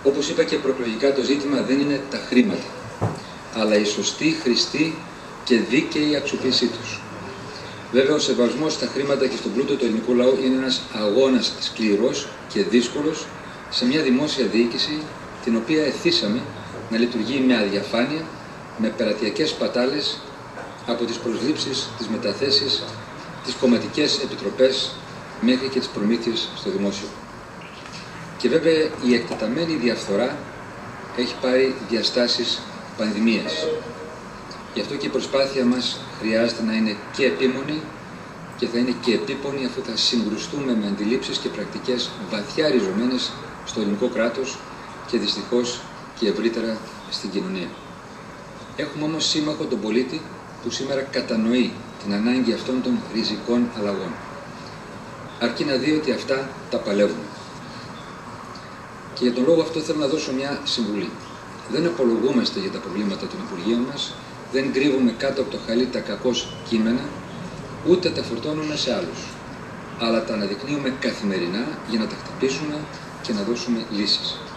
Όπως είπα και προεκλογικά, το ζήτημα δεν είναι τα χρήματα, αλλά η σωστή, χρηστή και δίκαιη αξιοποίησή τους. Βέβαια, ο σεβασμός στα χρήματα και στον πλούτο του ελληνικού λαού είναι ένας αγώνας σκληρός και δύσκολος σε μια δημόσια διοίκηση την οποία εθίσαμε να λειτουργεί με αδιαφάνεια, με περατειακές πατάλες από τις προσλήψεις, τις μεταθέσεις, τις κομματικές επιτροπές μέχρι και τις προμήθειες στο δημόσιο. Και βέβαια η εκτεταμένη διαφθορά έχει πάρει διαστάσεις πανδημίας. Γι' αυτό και η προσπάθεια μας χρειάζεται να είναι και επίμονη και θα είναι και επίπονη, αφού θα συγκρουστούμε με αντιλήψεις και πρακτικές βαθιά ριζωμένες στο ελληνικό κράτος και δυστυχώς και ευρύτερα στην κοινωνία. Έχουμε όμως σύμμαχο τον πολίτη που σήμερα κατανοεί την ανάγκη αυτών των ριζικών αλλαγών. Αρκεί να δει ότι αυτά τα παλεύουμε. Και για τον λόγο αυτό θέλω να δώσω μια συμβουλή. Δεν απολογούμαστε για τα προβλήματα των Υπουργείων μας, δεν κρύβουμε κάτω από το χαλί τα κακώς κείμενα, ούτε τα φορτώνουμε σε άλλους. Αλλά τα αναδεικνύουμε καθημερινά για να τα χτυπήσουμε και να δώσουμε λύσεις.